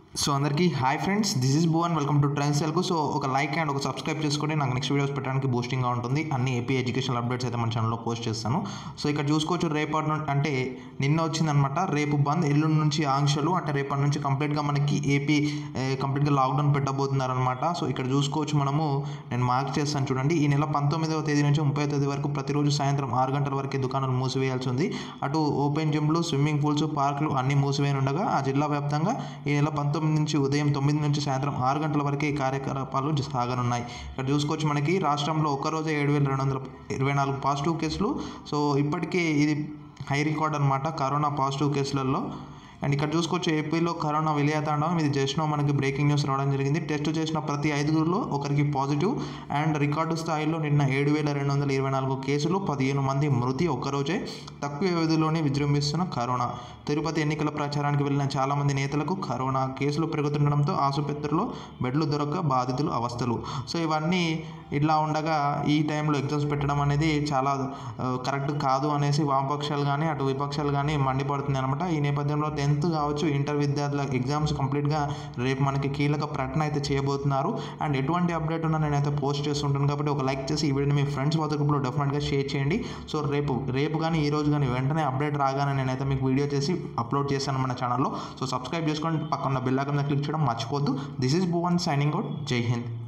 So అందరికీ hi friends, this is Bhuvan. Welcome to trends Telugu. So ఒక like and ఒక subscribe చేసుకొని నాకు నెక్స్ట్ వీడియోస్ పెట్టడానికి బూస్టింగ్గా ఉంటుంది. అన్ని ఏపీ ఎడ్యుకేషనల్ అప్డేట్స్ అయితే మన ఛానల్లో పోస్ట్ చేస్తాను. సో ఇక్కడ చూసుకోవచ్చు, రేపటి నుండి అంటే నిన్న వచ్చిందనమాట రేపు బంద్, ఎల్లుండి నుంచి ఆంక్షలు, అంటే రేపటి నుంచి కంప్లీట్గా మనకి ఏపీ కంప్లీట్గా లాక్డౌన్ పెట్టబోతున్నారనమాట. సో ఇక్కడ చూసుకోవచ్చు, నేను మార్క్ చేస్తాను చూడండి. ఈ నెల 19వ తేదీ నుంచి 30వ తేదీ వరకు ప్రతిరోజు సాయంత్రం 6 గంటల వరకే దుకాణాలు మూసివేయాల్సి ఉంది. అటు ఓపెన్ జిమ్లు, స్విమ్మింగ్ పూల్స్, పార్కులు అన్నీ మూసివేయనుండగా ఆ జిల్లా వ్యాప్తంగా ఈ నెల 19 నుంచి ఉదయం 9 నుంచి సాయంత్రం 6 గంటల వరకే ఈ కార్యకలాపాలు సాగనున్నాయి. ఇక్కడ చూసుకోవచ్చు, మనకి రాష్ట్రంలో ఒక్కరోజే 7,224 పాజిటివ్ కేసులు. సో ఇప్పటికే ఇది హై రికార్డ్ అనమాట కరోనా పాజిటివ్ కేసులలో. అండ్ ఇక్కడ చూసుకోవచ్చు, ఏపీలో కరోనా విలయతాండవం. ఇది జస్ట్ మనకి బ్రేకింగ్ న్యూస్ రావడం జరిగింది. టెస్ట్ చేసిన ప్రతి 5గురిలో ఒకరికి పాజిటివ్. అండ్ రికార్డు స్థాయిలో నిన్న 7,224 కేసులు, 15 మంది మృతి ఒక్కరోజే. తక్కువ వ్యవధిలోనే విజృంభిస్తున్న కరోనా. తిరుపతి ఎన్నికల ప్రచారానికి వెళ్ళిన చాలామంది నేతలకు కరోనా. కేసులు పెరుగుతుండడంతో ఆసుపత్రిలో బెడ్లు దొరక్క బాధితులు అవస్థలు. సో ఇవన్నీ ఇట్లా ఉండగా ఈ టైంలో ఎగ్జామ్స్ పెట్టడం అనేది చాలా కరెక్ట్ కాదు అనేసి వామపక్షాలు కానీ అటు విపక్షాలు కానీ మండిపడుతుంది అనమాట. ఈ నేపథ్యంలో 10th కావచ్చు, ఇంటర్ విద్యార్థుల ఎగ్జామ్స్ కంప్లీట్గా రేపు మనకి కీలక ప్రకటన అయితే చేయబోతున్నారు. అండ్ ఎటువంటి అప్డేట్ ఉన్నా నేనైతే పోస్ట్ చేస్తుంటాను కాబట్టి ఒక లైక్ చేసి ఈ వీడియోని మీ ఫ్రెండ్స్ వాట్సాప్ గ్రూప్లో డెఫినెట్గా షేర్ చేయండి. సో రేపు కానీ ఈ రోజు కానీ వెంటనే అప్డేట్ రాగానే నేనైతే మీకు వీడియో చేసి అప్లోడ్ చేశాను మన ఛానల్లో. సో సబ్స్క్రైబ్ చేసుకోండి, పక్కన బెల్ ఐకాన్ మీద క్లిక్ చేయడం మర్చిపోద్దు. This is Bhuvan signing out. Jai Hind.